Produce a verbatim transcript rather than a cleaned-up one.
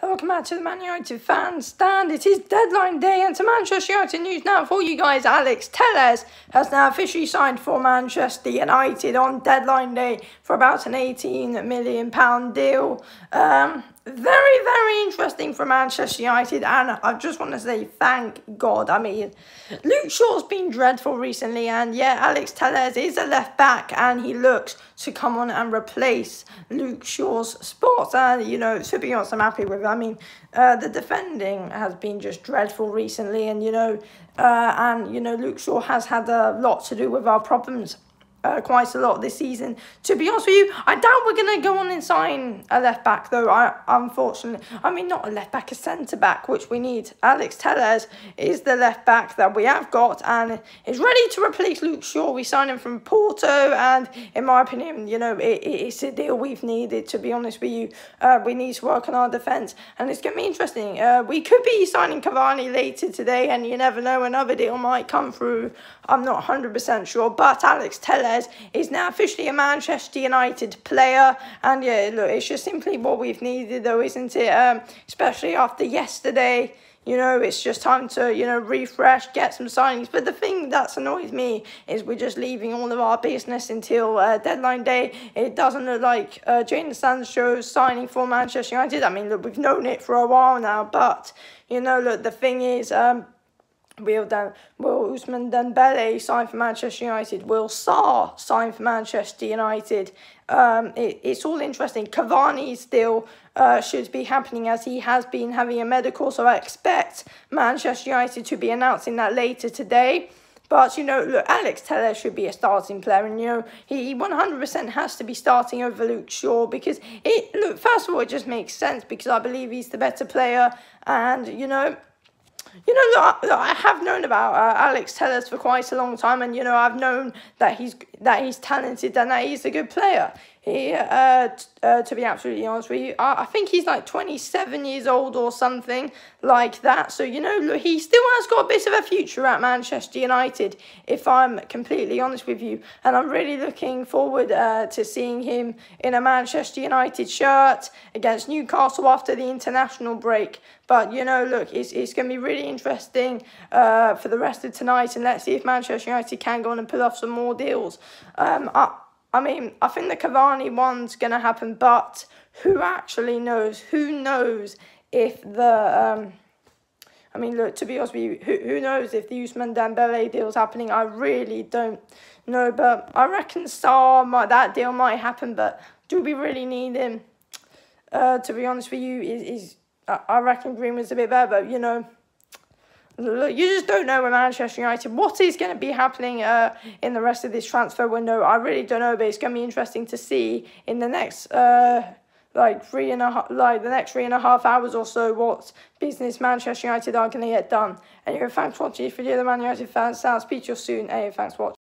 Welcome back to the Man United fan stand. It is deadline day, and to Manchester United news now for you guys. Alex Telles has now officially signed for Manchester United on deadline day for about an eighteen million pound deal. Um, very, very interesting for Manchester United, and I just want to say thank God. I mean, Luke Shaw's been dreadful recently, and yeah, Alex Telles is a left back, and he looks to come on and replace Luke Shaw's spot. And you know, to be honest, I'm happy with it. I mean, uh, the defending has been just dreadful recently, and you know, uh, and you know, Luke Shaw has had a lot to do with our problems. Uh, quite a lot this season. To be honest with you, I doubt we're going to go on and sign a left-back, though, I, unfortunately. I mean, not a left-back, a centre-back, which we need. Alex Telles is the left-back that we have got and is ready to replace Luke Shaw. We signed him from Porto, and in my opinion, you know, it, it, it's a deal we've needed, to be honest with you. Uh, we need to work on our defence, and it's going to be interesting. Uh, we could be signing Cavani later today, and you never know, another deal might come through. I'm not one hundred percent sure, but Alex Telles is now officially a Manchester United player, and yeah, look, it's just simply what we've needed, though, isn't it? Um, especially after yesterday, you know, it's just time to, you know, refresh, get some signings. But the thing that's annoys me is we're just leaving all of our business until uh, deadline day. It doesn't look like uh, Jadon Sancho's signing for Manchester United. I mean, look, we've known it for a while now, but, you know, look, the thing is, um, Will, Dan, will Ousmane Dembele sign for Manchester United? Will Sarr sign for Manchester United? Um, it, it's all interesting. Cavani still uh, should be happening, as he has been having a medical, so I expect Manchester United to be announcing that later today. But, you know, look, Alex Telles should be a starting player, and, you know, he one hundred percent has to be starting over Luke Shaw, because, it look, first of all, it just makes sense, because I believe he's the better player, and, you know, You know, look, look, I have known about uh, Alex Telles for quite a long time, and you know, I've known that he's that he's talented and that he's a good player. He, uh, t uh, to be absolutely honest with you, I, I think he's like twenty-seven years old or something like that. So you know, look, he still has got a bit of a future at Manchester United, if I'm completely honest with you. And I'm really looking forward uh, to seeing him in a Manchester United shirt against Newcastle after the international break. But, you know, look, it's, it's going to be really interesting uh, for the rest of tonight. And let's see if Manchester United can go on and pull off some more deals. Um, I, I mean, I think the Cavani one's going to happen. But who actually knows? Who knows if the... Um, I mean, look, to be honest with you, who, who knows if the Ousmane Dembele deal's happening? I really don't know. But I reckon Sarr might, that deal might happen. But do we really need him? Uh, to be honest with you, is... is I reckon Greenwood's a bit better, but, you know, look, you just don't know with Manchester United what is going to be happening uh, in the rest of this transfer window. I really don't know, but it's going to be interesting to see in the next, uh, like, three and a half, like, the next three and a half hours or so what business Manchester United are going to get done. Anyway, thanks for watching this video, the Man United fans. I'll speak to you soon. Anyway, thanks for watching.